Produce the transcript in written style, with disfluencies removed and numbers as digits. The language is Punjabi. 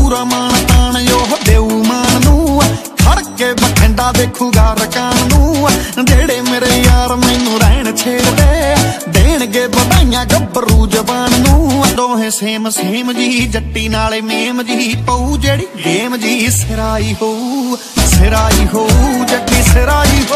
ਪੂਰਾ ਮਾਣ ਤਾਣ ਉਹ ਦੇਊ ਮਾਨ ਨੂੰ ਖੜ ਕੇ ਬਠਿੰਡਾ ਦੇਖੂਗਾ ਰਕਾਨ ਨੂੰ ਜਿਹੜੇ ਮੇਰੇ ਯਾਰ ਮੈਨੂੰ ਰਹਿਣ ਛੇੜਦੇ ਦੇਣਗੇ ਵਧਾਈਆਂ ਗੱਭਰੂ ਜ਼ਬਾਨ ਨੂੰ ਦੋਹੇ ਸੇਮ ਸੇਮ ਜੀ ਜੱਟੀ ਨਾਲੇ ਮੇਮ ਜੀ ਪਊ ਜਿਹੜੀ ਗੇਮ ਜੀ ਸਿਰਾਈ ਹੋਊ ਜੱਟੀ ਸਿਰਾਈ